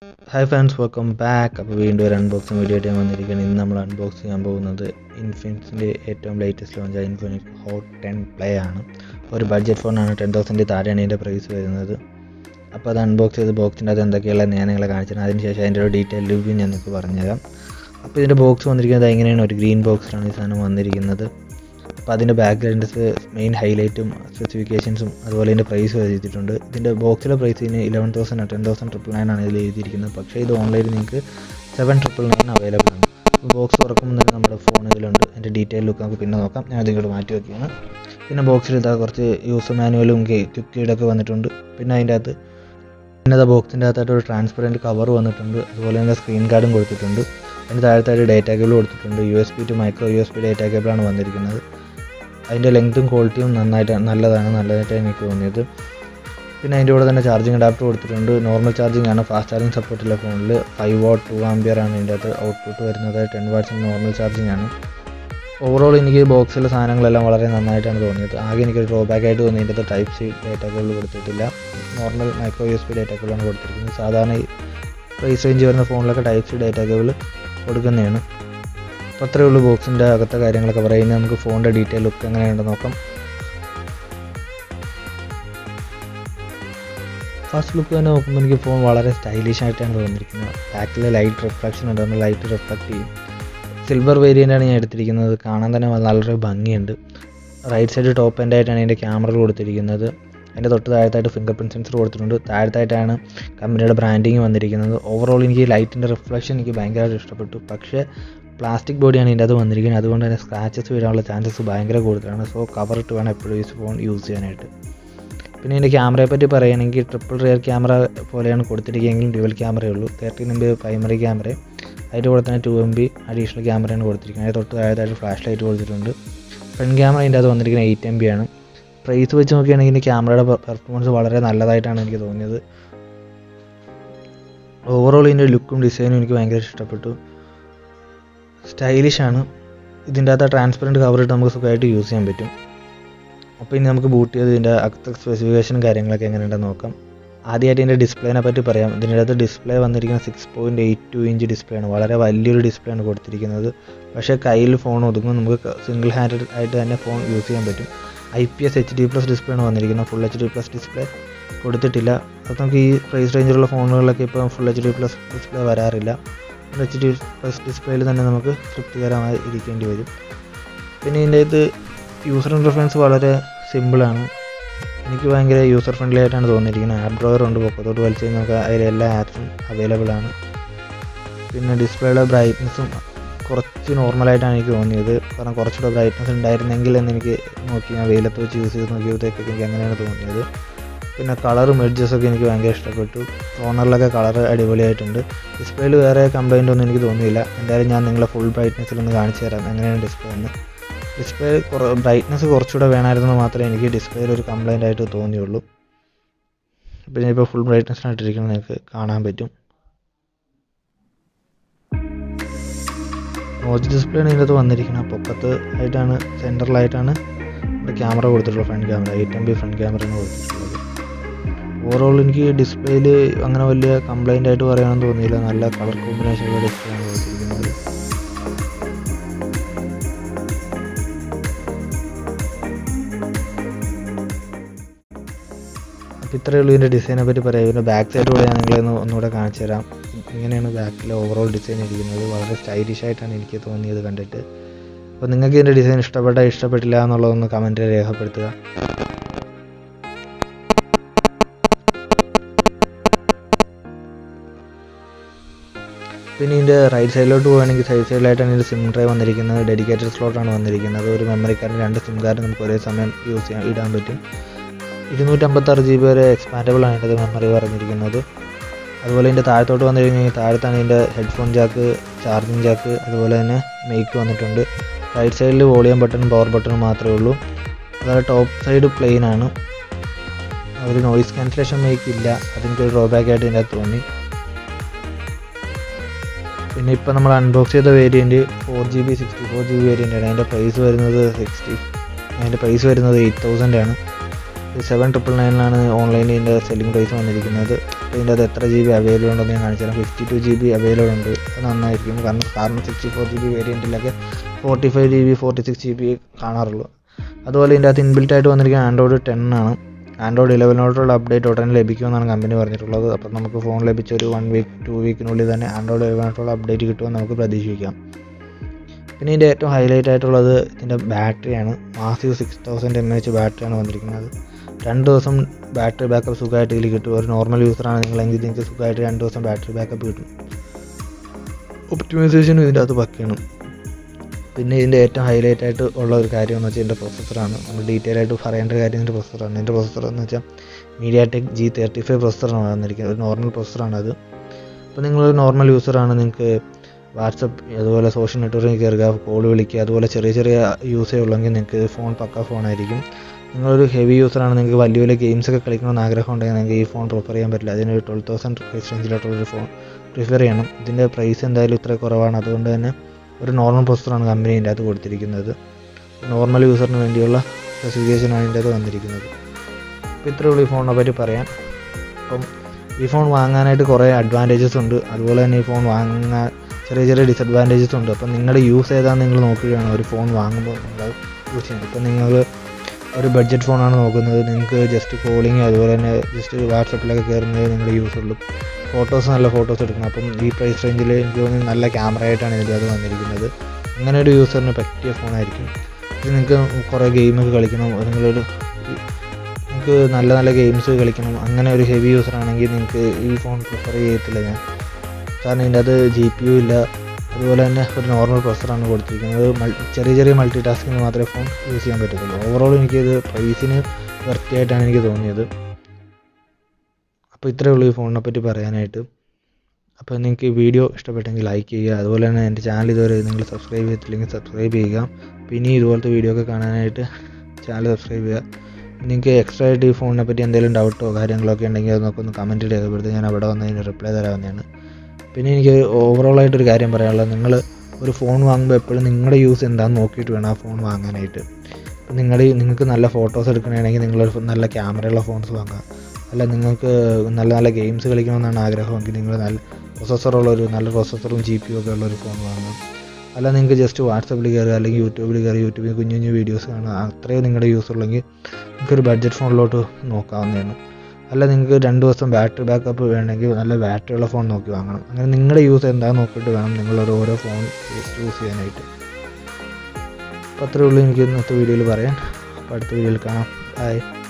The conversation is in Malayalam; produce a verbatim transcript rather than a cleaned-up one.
Hi friends, welcome back. അപ്പോൾ വീണ്ടും ഒരു അൺബോക്സിങ് വീഡിയോ ആയിട്ട് ഞാൻ വന്നിരിക്കുകയാണ്. ഇന്ന് നമ്മൾ അൺബോക്സ് ചെയ്യാൻ പോകുന്നത് ഇൻഫിനിക്സിൻ്റെ ഏറ്റവും ലേറ്റസ്റ്റ് ലോഞ്ച് ആയ ഇൻഫിനിക്സ് ഹോട്ട് ടെൻ പ്ലേ ആണ്. ഒരു ബഡ്ജറ്റ് ഫോണാണ്. ടെൻ തൗസൻഡ് താഴെയാണ് ഇതിൻ്റെ പ്രൈസ് വരുന്നത്. അപ്പോൾ അത് അൺബോക്സ് ചെയ്ത് ബോക്സിൻ്റെ അത് എന്തൊക്കെയുള്ള ഞാൻ നിങ്ങളെ കാണിച്ചത്. അതിനുശേഷം അതിൻ്റെ ഒരു ഡീറ്റെയിൽ റിവ്യൂ ഞാൻ നിങ്ങൾക്ക് പറഞ്ഞുതരാം. അപ്പോൾ ഇതിൻ്റെ ബോക്സ് വന്നിരിക്കുന്നത് എങ്ങനെയാണ്, ഒരു ഗ്രീൻ ബോക്സിലാണ് ഈ സാധനം വന്നിരിക്കുന്നത്. അപ്പോൾ അതിൻ്റെ ബാക്ക്ഗ്രൗണ്ട്സ് മെയിൻ ഹൈലൈറ്റും സ്പെസിഫിക്കേഷൻസും അതുപോലെ ഇതിൻ്റെ പ്രൈസ് എഴുതിയിട്ടുണ്ട്. ഇതിൻ്റെ ബോക്സിലെ പ്രൈസ് ഇതിന് eleven thousand ten thousand triple nine ആണ് ഇതിൽ എഴുതിയിരിക്കുന്നത്. പക്ഷേ ഇത് ഓൺലൈനിൽ നിങ്ങൾക്ക് സെവൻ ട്രിപ്പിൾ നയൻ അവൈലബിൾ ആണ്. അപ്പോൾ ബോക്സ് തുറക്കുമ്പോൾ തന്നെ നമ്മുടെ ഫോൺ ഇതിലുണ്ട്. അതിൻ്റെ ഡീറ്റെയിൽ ലുക്ക് നമുക്ക് പിന്നെ നോക്കാം. ഞാൻ അതിങ്ങോട്ട് മാറ്റി വയ്ക്കുകയാണ്. പിന്നെ ബോക്സിൽ ഇതാ കുറച്ച് യൂസർ മാനുവലും ക്വിക്ക് ഗൈഡൊക്കെ വന്നിട്ടുണ്ട്. പിന്നെ അതിൻ്റെ അകത്ത് പിന്നെ അത് ബോക്സിൻ്റെ അകത്തായിട്ട് ഒരു ട്രാൻസ്പെറൻറ്റ് കവർ വന്നിട്ടുണ്ട്. അതുപോലെ തന്നെ സ്ക്രീൻ ഗാർഡും കൊടുത്തിട്ടുണ്ട്. അതിൻ്റെ താഴത്തായിട്ട് ഡേറ്റ കേബിൾ കൊടുത്തിട്ടുണ്ട്. U S B two micro U S B data കേബിളാണ് വന്നിരിക്കുന്നത്. അതിൻ്റെ ലെങ്ത്തും ക്വാളിറ്റിയും നന്നായിട്ട് നല്ലതാണ് നല്ലതായിട്ട് എനിക്ക് തോന്നിയത്. പിന്നെ അതിൻ്റെ കൂടെ തന്നെ ചാർജിങ് അഡാപ്റ്റർ കൊടുത്തിട്ടുണ്ട്. നോർമൽ ചാർജിങ് ആണ്. ഫാസ്റ്റ് ചാർജിങ് സപ്പോർട്ടുള്ള ഫോണിൽ ഫൈവ് വാട്ട് ടു ആംപിയർ ആണ് ഇതിൻ്റെ അകത്ത് ഔട്ട്പുട്ട് വരുന്നത്. ടെൻ വാട്ട്സിന് നോർമൽ ചാർജിങ് ആണ്. ഓവറോൾ എനിക്ക് ബോക്സിലെ സാധനങ്ങളെല്ലാം വളരെ നന്നായിട്ടാണ് തോന്നിയത്. ആകെ എനിക്കൊരു ഡ്രോബാക്ക് ആയിട്ട് തോന്നി ഇതിൻ്റെ ടൈപ്പ് സി ഡേറ്റ കേബിൾ കൊടുത്തിട്ടില്ല. Normal micro U S B data കേബിളാണ് കൊടുത്തിരിക്കുന്നത്. സാധാരണ ഈ പ്രൈസ് റേഞ്ച് വരുന്ന ഫോണിലൊക്കെ ടൈപ്പ് സി ഡേറ്റ കേബിൾ കൊടുക്കുന്നതാണ്. അപ്പോൾ അത്രയേ ഉള്ളൂ ബോക്സിൻ്റെ അകത്തെ കാര്യങ്ങളൊക്കെ പറയുന്നത്. നമുക്ക് ഫോണിൻ്റെ ഡീറ്റെയിൽ ലുക്ക് എങ്ങനെയുണ്ടെന്ന് നോക്കാം. ഫസ്റ്റ് ലുക്ക് തന്നെ നോക്കുമ്പോൾ എനിക്ക് ഫോൺ വളരെ സ്റ്റൈലിഷ് ആയിട്ടാണ് തോന്നിയിരിക്കുന്നത്. ബാക്കിൽ ലൈറ്റ് റിഫ്ലക്ഷൻ ഉണ്ട്, നമ്മൾ ലൈറ്റ് റിഫ്ലക്റ്റ് ചെയ്യും. സിൽവർ വേരിയൻ്റാണ് ഞാൻ എടുത്തിരിക്കുന്നത്. കാണാൻ തന്നെ വളരെ ഭംഗിയുണ്ട്. റൈറ്റ് സൈഡ് ടോപ്പ് എൻഡ് ആയിട്ടാണ് ഇതിൻ്റെ ക്യാമറ കൊടുത്തിരിക്കുന്നത്. അതിൻ്റെ തൊട്ട് താഴത്തായിട്ട് ഫിംഗർ പ്രിൻറ്റ് സെൻസർ കൊടുത്തിട്ടുണ്ട്. താഴത്തായിട്ടാണ് കമ്പനിയുടെ ബ്രാൻഡിങ് വന്നിരിക്കുന്നത്. ഓവറോൾ എനിക്ക് ലൈറ്റിൻ്റെ റിഫ്ലക്ഷൻ എനിക്ക് ഭയങ്കരമായിട്ട് ഇഷ്ടപ്പെട്ടു. പക്ഷേ പ്ലാസ്റ്റിക് ബോഡിയാണ് ഇതിൻ്റെ അത് വന്നിരിക്കുന്നത്. അതുകൊണ്ട് തന്നെ സ്ക്രാച്ചസ് വരാനുള്ള ചാൻസസ് ഭയങ്കര കൂടുതലാണ്. സോ കവർ ഇട്ട് വേണം എപ്പോഴും ഈ ഫോൺ യൂസ് ചെയ്യാനായിട്ട്. പിന്നെ ഇതിൻ്റെ ക്യാമറയെ പറ്റി പറയുകയാണെങ്കിൽ ട്രിപ്പിൾ റിയർ ക്യാമറ പോലെയാണ് കൊടുത്തിരിക്കുകയെങ്കിലും ഡ്യുവൽ ക്യാമറയേ ഉള്ളൂ. തേർട്ടീൻ എം ബി പ്രൈമറി ക്യാമറയും അതിൻ്റെ കൂടെ തന്നെ ടു എം ബി അഡീഷണൽ ക്യാമറയാണ് കൊടുത്തിരിക്കുന്നത്. അതിന് തൊട്ട് താഴത്തായിട്ട് ഫ്ലാഷ് ലൈറ്റ് കൊടുത്തിട്ടുണ്ട്. ഫ്രണ്ട് ക്യാമറ ഇതിൻ്റെ അത് വന്നിരിക്കുന്നത് എയ്റ്റ് എം ബി ആണ്. പ്രൈസ് വെച്ച് നോക്കുകയാണെങ്കിൽ ഇതിൻ്റെ ക്യാമറയുടെ പെർഫോമൻസ് വളരെ നല്ലതായിട്ടാണ് എനിക്ക് തോന്നിയത്. ഓവറോൾ ഇതിൻ്റെ ലുക്കും ഡിസൈനും എനിക്ക് ഭയങ്കര ഇഷ്ടപ്പെട്ടു. സ്റ്റൈലിഷാണ്. ഇതിൻ്റെ അകത്ത് ട്രാൻസ്പെറൻറ്റ് കവറിട്ട് നമുക്ക് സുഖമായിട്ട് യൂസ് ചെയ്യാൻ പറ്റും. അപ്പോൾ ഇനി നമുക്ക് ബൂട്ട് ചെയ്ത് ഇതിൻ്റെ അകത്തെ സ്പെസിഫിക്കേഷനും കാര്യങ്ങളൊക്കെ എങ്ങനെയുണ്ടെന്ന് നോക്കാം. ആദ്യമായിട്ട് ഇതിൻ്റെ ഡിസ്പ്ലേനെ പറ്റി പറയാം. ഇതിൻ്റെ അകത്ത് ഡിസ്പ്ലേ വന്നിരിക്കുന്നത് six point eight two inch display ആണ്. വളരെ വലിയൊരു ഡിസ്പ്ലേ ആണ് കൊടുത്തിരിക്കുന്നത്. പക്ഷേ കയ്യിൽ ഫോൺ ഒതുങ്ങും. നമുക്ക് സിംഗിൾ ഹാൻഡഡ് ആയിട്ട് തന്നെ ഫോൺ യൂസ് ചെയ്യാൻ പറ്റും. I P S H D plus display ആണ് വന്നിരിക്കുന്നത്. Full H D plus display കൊടുത്തിട്ടില്ല. അത് നമുക്ക് ഈ പ്രൈസ് റേഞ്ചിലുള്ള ഫോണുകളിലൊക്കെ ഇപ്പോൾ full H D plus display വരാറില്ല. എച്ച് ഡി പ്ലസ് ഡിസ്പ്ലേയിൽ തന്നെ നമുക്ക് തൃപ്തികരമായി ഇരിക്കേണ്ടി വരും. പിന്നെ ഇതിൻ്റെ ഇത് യൂസർ ഇൻ്റർഫേസ് വളരെ സിമ്പിളാണ്. എനിക്ക് ഭയങ്കര യൂസർ ഫ്രണ്ട്ലി ആയിട്ടാണ് തോന്നിയിരിക്കുന്നത്. ആപ്പ് ഡ്രോയർ ഉണ്ട്. പൊക്കത്തോട്ട് വലിച്ചു കഴിഞ്ഞാൽ നമുക്ക് അതിൽ എല്ലാ ആപ്സും അവൈലബിൾ ആണ്. പിന്നെ ഡിസ്പ്ലേയുടെ ബ്രൈറ്റ്നസ്സും കുറച്ച് നോർമലായിട്ടാണ് എനിക്ക് തോന്നിയത്. കാരണം കുറച്ചുകൂടെ ബ്രൈറ്റ്നസ് ഉണ്ടായിരുന്നെങ്കിൽ എന്ന് എനിക്ക് നോക്കി ഞാൻ വെയിലത്ത് വെച്ച് യൂസ് ചെയ്ത് നോക്കിയപ്പോഴത്തേക്കൊക്കെ എനിക്ക് അങ്ങനെയാണ് തോന്നിയത്. പിന്നെ കളറും എഡ്ജസൊക്കെ എനിക്ക് ഭയങ്കര ഇഷ്ടപ്പെട്ടു. കോർണറിലൊക്കെ കളർ അടിപൊളിയായിട്ടുണ്ട്. ഡിസ്പ്ലേയിൽ വേറെ കംപ്ലൈൻ്റ് ഒന്നും എനിക്ക് തോന്നിയില്ല. എന്തായാലും ഞാൻ നിങ്ങളെ ഫുൾ ബ്രൈറ്റ്നസ്സിലൊന്ന് കാണിച്ചു തരാം എങ്ങനെയാണ് ഡിസ്പ്ലേ എന്ന്. ഡിസ്പ്ലേ കുറ ബ്രൈറ്റ്നസ് കുറച്ചുകൂടെ വേണമായിരുന്നു മാത്രമേ എനിക്ക് ഡിസ്പ്ലേയിൽ ഒരു കംപ്ലൈൻ്റ് ആയിട്ട് തോന്നിയുള്ളൂ. അപ്പോൾ ഞാനിപ്പോൾ ഫുൾ ബ്രൈറ്റ്നസ്സിനായിട്ടിരിക്കുന്നത് നിങ്ങൾക്ക് കാണാൻ പറ്റും. നോച്ച് ഡിസ്പ്ലേ ആണ് ഇതിനകത്ത് വന്നിരിക്കുന്നത്. പൊക്കത്ത് ആയിട്ടാണ് സെൻറ്ററിലായിട്ടാണ് ക്യാമറ കൊടുത്തിട്ടുള്ളത്. Front camera eight M B front ക്യാമറയാണ് കൊടുത്തിട്ടുള്ളത്. ഓവറോൾ എനിക്ക് ഡിസ്പ്ലേയിൽ അങ്ങനെ വലിയ കംപ്ലൈൻ്റ് ആയിട്ട് പറയാനൊന്നും തോന്നിയില്ല. നല്ല കളർ കോമ്പിനേഷനുള്ള ഡിസ്പ്ലേ ആണ് കൊടുത്തിരിക്കുന്നത്. അപ്പോൾ ഇത്രയേ ഉള്ളൂ ഇതിൻ്റെ ഡിസൈനെ പറ്റി പറയാം. ഇതിൻ്റെ ബാക്ക് സൈഡിലൂടെ ഞാൻ നിങ്ങളെ ഒന്നുകൂടെ കാണിച്ചു തരാം. ഇങ്ങനെയാണ് ബാക്കിലെ ഓവറോൾ ഡിസൈൻ ഇരിക്കുന്നത്. വളരെ സ്റ്റൈലിഷ് ആയിട്ടാണ് എനിക്ക് തോന്നിയത് കണ്ടിട്ട്. അപ്പോൾ നിങ്ങൾക്ക് ഇതിൻ്റെ ഡിസൈൻ ഇഷ്ടപ്പെട്ട ഇഷ്ടപ്പെട്ടില്ല എന്നുള്ളതൊന്ന് കമൻറ്റിൽ രേഖപ്പെടുത്തുക. പിന്നെ ഇതിൻ്റെ റൈറ്റ് സൈഡിലോട്ട് പോകുകയാണെങ്കിൽ സൈഡ് സൈഡിലായിട്ടാണ് ഇതിൻ്റെ സിം ഡ്രൈവ് വന്നിരിക്കുന്നത്. ഡെഡിക്കേറ്റഡ് സ്ലോട്ടാണ് വന്നിരിക്കുന്നത്. ഒരു മെമ്മറി കാർഡിന് രണ്ട് സിം കാർഡ് നമുക്ക് ഒരേ സമയം യൂസ് ചെയ്യാൻ ഇടാൻ പറ്റും. ഇരുന്നൂറ്റമ്പത്താറ് ജി ബി വരെ എക്സ്പാൻഡബിൾ ആണ് ഇതിൻ്റെ മെമ്മറി പറഞ്ഞിരിക്കുന്നത്. അതുപോലെ ഇതിൻ്റെ താഴത്തോട്ട് വന്നു കഴിഞ്ഞാൽ താഴത്താണ് ഇതിൻ്റെ ഹെഡ്ഫോൺ ജാക്ക്, ചാർജിങ് ജാക്ക്, അതുപോലെ തന്നെ മൈക്ക് വന്നിട്ടുണ്ട്. റൈറ്റ് സൈഡിൽ വോളിയം ബട്ടണും പവർ ബട്ടണും മാത്രമേ ഉള്ളൂ. അതുപോലെ ടോപ്പ് സൈഡ് പ്ലെയിൻ ആണ്. ഒരു നോയിസ് ക്യാൻസലേഷൻ മൈക്ക് ഇല്ല. അതെനിക്കൊരു ഡ്രോബാക്ക് ആയിട്ട് ഇതിൻ്റെ അകത്ത് തോന്നി. പിന്നെ ഇപ്പോൾ നമ്മൾ അൺബോക്സ് ചെയ്ത variant four G B sixty four G B വേരിയൻ്റാണ്. അതിൻ്റെ പ്രൈസ് വരുന്നത് സിക്സ്റ്റി അതിൻ്റെ പ്രൈസ് വരുന്നത് എയ്റ്റ് തൗസൻഡ് ആണ്. സെവൻ ട്രിപ്പിൾ നയനിലാണ് ഓൺലൈനിൽ ഇതിൻ്റെ സെല്ലിംഗ് പ്രൈസ് വന്നിരിക്കുന്നത്. ഇതിൻ്റെ അത് എത്ര ജി ബി അവൈലബിൾ ഉണ്ടെന്ന് ഞാൻ കാണിച്ചു തരാം. Fifty two G B available ഉണ്ട്. അത് നന്നായിരിക്കും. കാരണം കാരണം സിക്സ്റ്റി ഫോർ ജി ബി വേരിയൻറ്റിലൊക്കെ forty five G B forty six G B കാണാറുള്ളൂ. അതുപോലെ ഇതിൻ്റെ അകത്ത് ഇൻബിൽറ്റ് ആയിട്ട് വന്നിരിക്കുന്ന ആൻഡ്രോയിഡ് ടെൻ ആണ്. ആൻഡ്രോയിഡ് ഇലവനോട്ടുള്ള അപ്ഡേറ്റ് ഉടനെ ലഭിക്കുമെന്നാണ് കമ്പനി പറഞ്ഞിട്ടുള്ളത്. അപ്പം നമുക്ക് ഫോൺ ലഭിച്ച ഒരു വൺ വീക്ക് ടു വീക്കിനുള്ളിൽ തന്നെ ആൻഡ്രോയിഡ് ഇലവനോട്ടുള്ള അപ്ഡേറ്റ് കിട്ടുമെന്ന് നമുക്ക് പ്രതീക്ഷിക്കാം. പിന്നെ ഇതിൻ്റെ ഏറ്റവും ഹൈലൈറ്റ് ആയിട്ടുള്ളത് ഇതിൻ്റെ ബാറ്ററിയാണ്. Massive six thousand M H ബാറ്ററിയാണ് വന്നിരിക്കുന്നത്. രണ്ട് ദിവസം ബാറ്ററി ബാക്കപ്പ് സുഖമായിട്ട് ഇതിൽ കിട്ടും. ഒരു നോർമൽ യൂസറാണ് നിങ്ങളെങ്കിൽ നിങ്ങൾക്ക് സുഖമായിട്ട് രണ്ട് ദിവസം ബാറ്ററി ബാക്കപ്പ് കിട്ടും. ഒപ്റ്റിമൈസേഷനും ഇതിൻ്റെ അകത്ത് പക്കയാണ്. പിന്നെ ഇതിൻ്റെ ഏറ്റവും ഹൈലൈറ്റ് ആയിട്ട് ഉള്ള ഒരു കാര്യം എന്ന് വെച്ചാൽ ഇതിൻ്റെ പ്രൊസസ്സറാണ്. നമ്മൾ ഡീറ്റെയിൽ ആയിട്ട് പറയേണ്ട കാര്യം ഇതിൻ്റെ പ്രൊസസ്സറാണ്. ഇതിൻ്റെ പ്രൊസസ്സർ എന്ന് വെച്ചാൽ മീഡിയാടെക് ജി തേർട്ടി ഫൈവ് പ്രൊസസ്സറാണ് വന്നിരിക്കുന്നത്. ഒരു നോർമൽ പ്രൊസസ്സറാണ് അത്. അപ്പോൾ നിങ്ങളൊരു നോർമൽ യൂസറാണ്, നിങ്ങൾക്ക് വാട്സപ്പ് അതുപോലെ സോഷ്യൽ നെറ്റ്വർക്കിൽ കയറുക, കോൾ വിളിക്കുക, അതുപോലെ ചെറിയ ചെറിയ യൂസേ ഉള്ളെങ്കിൽ നിങ്ങൾക്ക് ഫോൺ പക്ക ഫോണായിരിക്കും. നിങ്ങളൊരു ഹെവി യൂസറാണ്, നിങ്ങൾക്ക് വലിയ വലിയ ഗെയിംസൊക്കെ കളിക്കണമെന്ന് ആഗ്രഹം ഉണ്ടെങ്കിൽ നിങ്ങൾക്ക് ഈ ഫോൺ പ്രിഫർ ചെയ്യാൻ പറ്റില്ല. അതിനൊരു ട്വൽവ് തൗസൻഡ് പ്രൈസ് റേഞ്ചിലോട്ടുള്ളൊരു ഫോൺ പ്രിഫർ ചെയ്യണം. ഇതിൻ്റെ പ്രൈസ് എന്തായാലും ഇത്ര കുറവാണ്. അതുകൊണ്ട് തന്നെ ഒരു നോർമൽ പ്രൊസസ്സറാണ് കമ്പനി ഇതിൻ്റെ അകത്ത് കൊടുത്തിരിക്കുന്നത്. നോർമൽ യൂസറിന് വേണ്ടിയുള്ള സ്പെസിഫിക്കേഷനാണ് ഇതിൻ്റെ അകത്ത് വന്നിരിക്കുന്നത്. അപ്പോൾ ഇത്രയേ ഉള്ളൂ ഈ ഫോണിനെ പറ്റി പറയാൻ. അപ്പം ഈ ഫോൺ വാങ്ങാനായിട്ട് കുറേ അഡ്വാൻറ്റേജസ് ഉണ്ട്. അതുപോലെ തന്നെ ഈ ഫോൺ വാങ്ങാൻ ചെറിയ ചെറിയ ഡിസഡ്വാൻറ്റേജസ് ഉണ്ട്. അപ്പം നിങ്ങളുടെ യൂസ് ഏതാണെന്ന് നിങ്ങൾ നോക്കുകയാണ് ഒരു ഫോൺ വാങ്ങുമ്പോൾ നിങ്ങൾ യൂസ് ചെയ്യുന്നത്. ഇപ്പം നിങ്ങൾ ഒരു ബഡ്ജറ്റ് ഫോണാണ് നോക്കുന്നത്, നിങ്ങൾക്ക് ജസ്റ്റ് കോളിങ് അതുപോലെ തന്നെ ജസ്റ്റ് വാട്സപ്പിലൊക്കെ കയറുന്നത് നിങ്ങളുടെ യൂസ് ഉള്ളൂ. ഫോട്ടോസ് നല്ല ഫോട്ടോസ് എടുക്കണം. അപ്പം ഈ പ്രൈസ് റേഞ്ചിൽ എനിക്ക് തോന്നുന്നു നല്ല ക്യാമറ ആയിട്ടാണ് ഇതിൻ്റെ അത് വന്നിരിക്കുന്നത്. അങ്ങനെ ഒരു യൂസറിന് പറ്റിയ ഫോണായിരിക്കും ഇത്. നിങ്ങൾക്ക് കുറേ ഗെയിമൊക്കെ കളിക്കണം, നിങ്ങളൊരു നിങ്ങൾക്ക് നല്ല നല്ല ഗെയിംസ് കളിക്കണം, അങ്ങനെ ഒരു ഹെവി യൂസറാണെങ്കിൽ നിങ്ങൾക്ക് ഈ ഫോൺ പ്രിഫർ ചെയ്യത്തില്ല ഞാൻ. കാരണം ഇതിൻ്റെ അത് ജി പി യു ഇല്ല. അതുപോലെ തന്നെ ഒരു നോർമൽ പ്രൊസസ്സറാണ് കൊടുത്തിരിക്കുന്നത്. ചെറിയ ചെറിയ മൾട്ടി ടാസ്കിന് മാത്രമേ ഫോൺ യൂസ് ചെയ്യാൻ പറ്റത്തുള്ളൂ. ഓവറോൾ എനിക്കിത് പ്രൈസിന് വൃത്തിയായിട്ടാണ് എനിക്ക് തോന്നിയത്. അപ്പോൾ ഇത്രയേ ഉള്ളൂ ഈ ഫോണിനെ പറ്റി പറയാനായിട്ട്. അപ്പോൾ നിങ്ങൾക്ക് ഈ വീഡിയോ ഇഷ്ടപ്പെട്ടെങ്കിൽ ലൈക്ക് ചെയ്യുക. അതുപോലെ തന്നെ എൻ്റെ ചാനൽ ഇതുവരെ നിങ്ങൾ സബ്സ്ക്രൈബ് ചെയ്തിട്ടില്ലെങ്കിൽ സബ്സ്ക്രൈബ് ചെയ്യുക. പിന്നെ ഇതുപോലത്തെ വീഡിയോ ഒക്കെ കാണാനായിട്ട് ചാനൽ സബ്സ്ക്രൈബ് ചെയ്യുക. നിങ്ങൾക്ക് എക്സ്ട്രാ ആയിട്ട് ഈ ഫോണിനെ പറ്റി എന്തെങ്കിലും ഡൗട്ടോ കാര്യങ്ങളൊക്കെ ഉണ്ടെങ്കിൽ അത് നമുക്കൊന്ന് കമൻറ്റ് രേഖപ്പെടുത്തി ഞാൻ അവിടെ വന്നതിന് റിപ്ലൈ തരാവുന്നതാണ്. പിന്നെ എനിക്ക് ഓവറോളായിട്ടൊരു കാര്യം പറയാനുള്ളത്, നിങ്ങൾ ഒരു ഫോൺ വാങ്ങുമ്പോൾ എപ്പോഴും നിങ്ങളുടെ യൂസ് എന്താണെന്ന് നോക്കിയിട്ട് വേണം ആ ഫോൺ വാങ്ങാനായിട്ട്. ഇപ്പം നിങ്ങൾ നിങ്ങൾക്ക് നല്ല ഫോട്ടോസ് എടുക്കണമെങ്കിൽ നിങ്ങളൊരു നല്ല ക്യാമറയുള്ള ഫോൺസ് വാങ്ങുക. അല്ല നിങ്ങൾക്ക് നല്ല നല്ല ഗെയിംസ് കളിക്കണമെന്നാണ് ആഗ്രഹമെങ്കിൽ നിങ്ങൾ നല്ല പ്രൊസസ്സറുള്ളൊരു നല്ല പ്രൊസസ്സറും ജി പി യു ഒക്കെ ഉള്ളൊരു ഫോൺ വാങ്ങുക. അല്ല നിങ്ങൾക്ക് ജസ്റ്റ് വാട്സപ്പിൽ കയറുക അല്ലെങ്കിൽ യൂട്യൂബിൽ കയറി യൂട്യൂബിൽ കുഞ്ഞു കുഞ്ഞു വീഡിയോസ് കാണുക, അത്രയും നിങ്ങളുടെ യൂസ് ഉള്ളെങ്കിൽ നിങ്ങൾക്കൊരു ബഡ്ജറ്റ് ഫോണിലോട്ട് നോക്കാവുന്നതാണ്. അല്ല നിങ്ങൾക്ക് രണ്ട് ദിവസം ബാറ്ററി ബാക്കപ്പ് വേണമെങ്കിൽ നല്ല ബാറ്ററിയുള്ള ഫോൺ നോക്കി വാങ്ങണം. അങ്ങനെ നിങ്ങളുടെ യൂസ് എന്താണെന്ന് നോക്കിയിട്ട് വേണം നിങ്ങളൊരു ഓരോ ഫോൺ ചൂസ് ചെയ്യാനായിട്ട്. അപ്പോൾ അത്രയേ ഉള്ളൂ എനിക്ക് ഇന്നത്തെ വീഡിയോയിൽ പറയാൻ. അപ്പോൾ അടുത്ത വീഡിയോയിൽ കാണാം. ബൈ.